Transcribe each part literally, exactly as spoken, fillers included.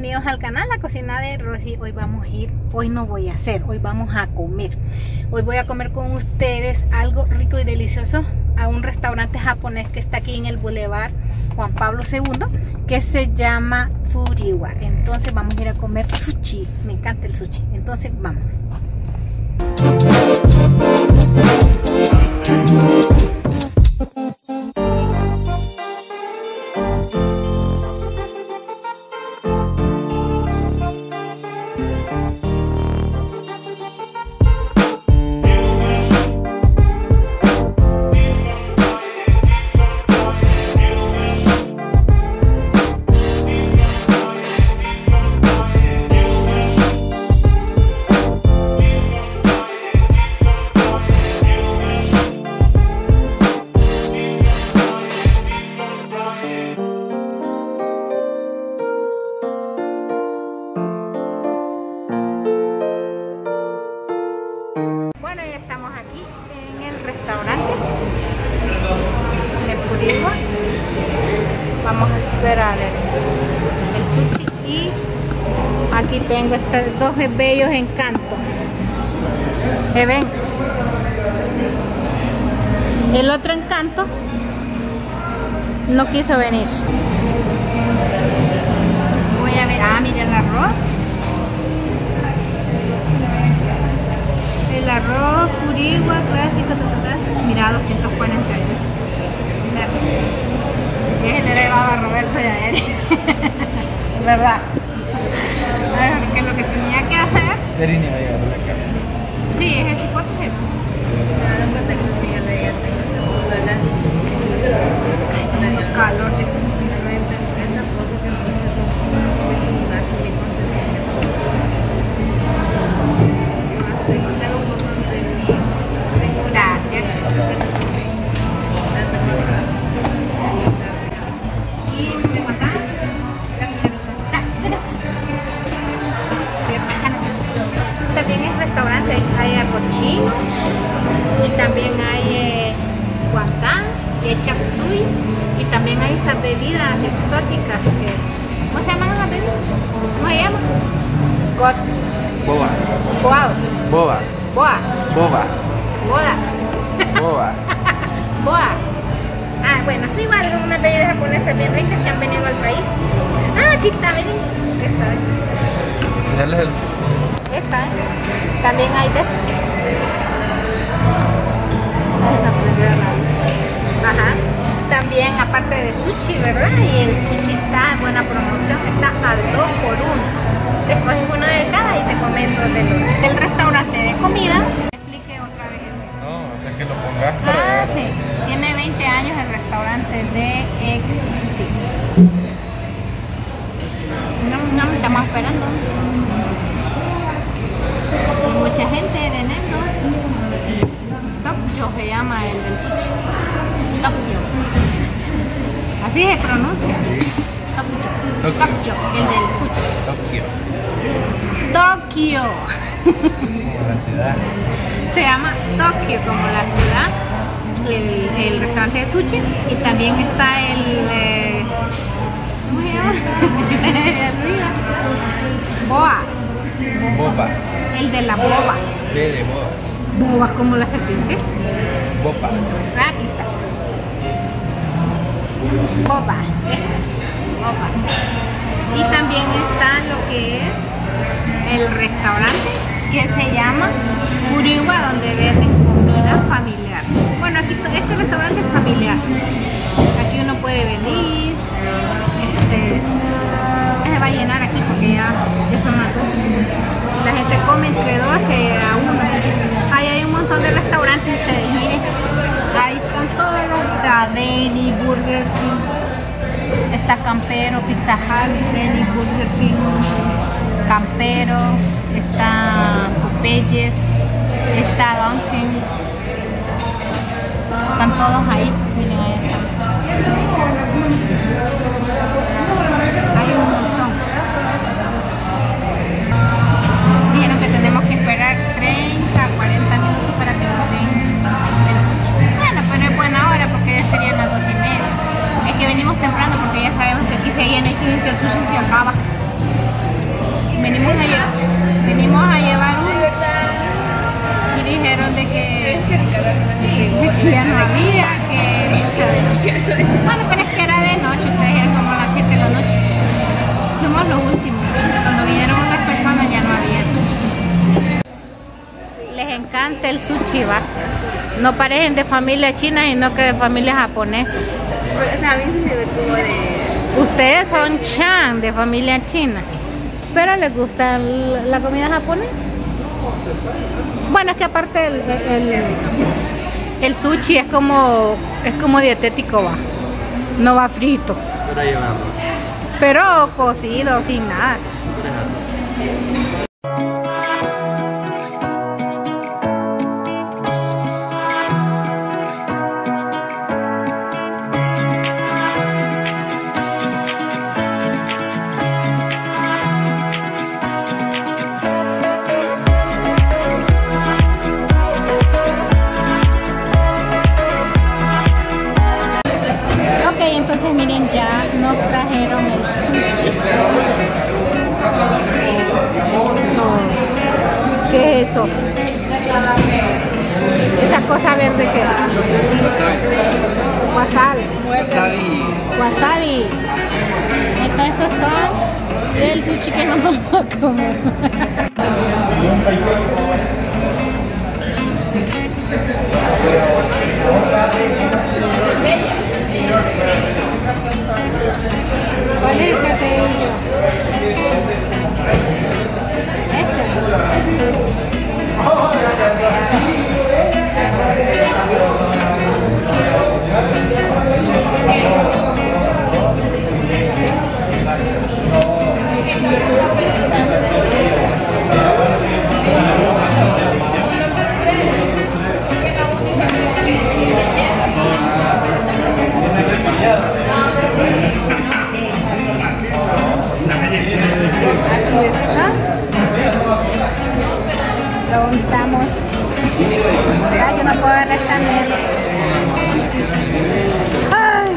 bienvenidos al canal La Cocina de Rosy. Hoy vamos a ir, hoy no voy a hacer, hoy vamos a comer. Hoy voy a comer con ustedes algo rico y delicioso a un restaurante japonés que está aquí en el Boulevard Juan Pablo segundo, que se llama Furiwa. Entonces vamos a ir a comer sushi, me encanta el sushi, entonces vamos. Restaurante en el Furiwa. Vamos a esperar el, el sushi y aquí tengo estos dos bellos encantos. ¿Se ven? El otro encanto no quiso venir. Voy a ver, ah, mira el arroz. El arroz Furiwa clásico, mira, doscientos cuarenta euros. Es el elevado a Roberto y a él. ¿Verdad? A ver, porque lo que tenía que hacer. Terini va a llegar a la casa. Sí, es ese, ¿cuánto es eso? Ay, está dando calor. Gracias. Y te matan. También es restaurante, hay arroz chino y también hay eh, guantán, y chap suey, y también hay estas bebidas exóticas que, ¿cómo se llaman las bebidas? ¿Cómo se llama? God. Boba. Boa. Boba. Boa. Boba. Boda. Boba. Boa. Ah, bueno, sí, igual unas bebidas japonesas bien ricas que han venido al país. Ah, aquí está, miren. Esta, Señales el... esta, ¿eh? También hay de esta. Ajá. También, aparte de sushi, ¿verdad? Y el sushi está en buena promoción, está al dos por uno. Se coge uno de cada y te comen dos de los. El restaurante de comidas. Explique otra vez. No, o sea que lo pongas para... Ah, sí. Tiene veinte años el restaurante de existir. No, no, estamos esperando. Mucha gente de negros. Tokyo se llama el del sushi. Tokyo. Así se pronuncia. Tokyo. Tokyo, el del sushi. Tokio. Tokio. Como la ciudad. Se llama Tokio como la ciudad. El, el restaurante de sushi. Y también está el... Eh, ¿cómo se llama? Boa. Boba. El de la boba. B de boba. Bobas como la serpiente. Boba. Ah, aquí está. Boba. Esta. Boba. Y también está lo que es el restaurante que se llama Furiwa, donde venden comida familiar. Bueno, aquí este restaurante es familiar. Aquí uno puede venir. Este se va a llenar aquí porque ya, ya son las dos. La gente come entre doce a uno. Ahí hay un montón de restaurantes, ustedes miren. Ahí están todos los de Denny, Burger King. Está Campero, Pizza Hut, Denny, Burger King, Campero. Está Popeyes, está Dunkin'. Están todos ahí. Miren, ahí están. Hay un montón. Dijeron que tenemos que esperar treinta a cuarenta minutos para que nos den el sushi. Bueno, pero es buena hora porque ya serían las dos y media. Es que venimos temprano porque ya sabemos que aquí se llena y que el sushi se acaba. encanta el sushi, va. No parecen de familia china, sino que de familia japonesa. Pues a mí se ve como de... Ustedes son chan, de familia china, pero les gusta el- la comida japonesa. Bueno, es que aparte el, el, el, el sushi es como, es como dietético, va. No va frito, Pero lleva arroz. pero cocido, sin nada. Ok, entonces miren, ya nos trajeron el sushi. Esto. ¿Qué es eso? Esa cosa verde que wasabi. Wasabi. Wasabi. Entonces estos son el sushi que nos vamos a comer. ¿Cuál es el que pedí yo? Aquí está. Lo untamos. Ya, yo no puedo ver esta mierda. Ay.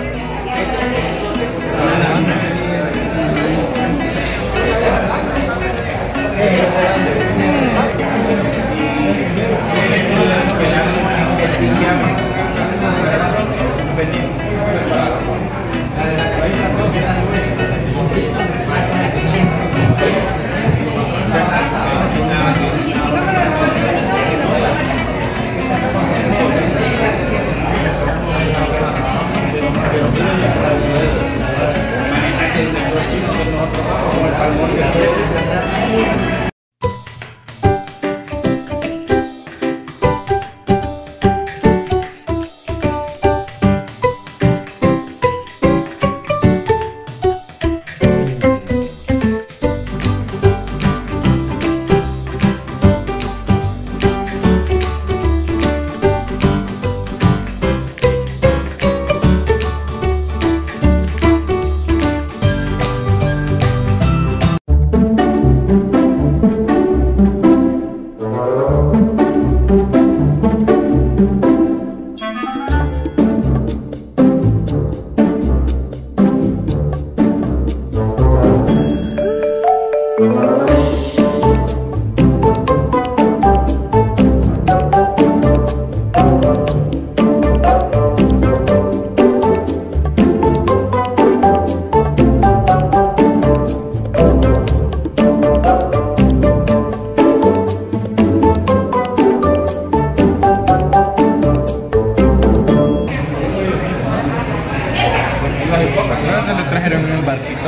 Creo que lo trajeron en un barquito.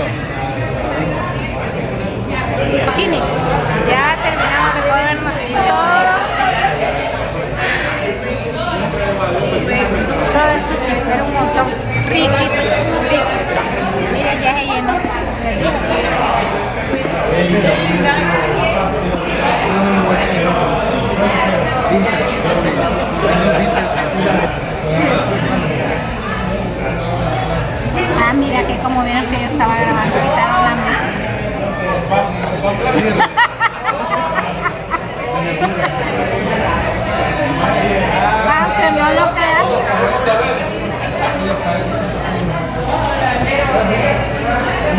Phoenix. Ya terminamos de comernos todo. Todo el sushi, era un montón. Riquísimo, riquísimo. Miren, ya se llenó. Ah, mira que como vieron que yo estaba grabando, quitaron la música. Aunque no lo creas.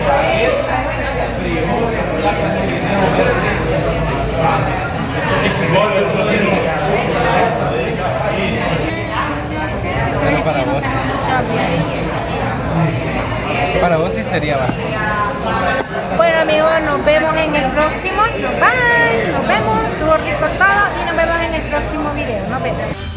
Pero para vos sí. Para vos sí sería bastante. Bueno amigos, nos vemos en el próximo. Bye, nos vemos, estuvo rico todo y nos vemos en el próximo video. Nos vemos.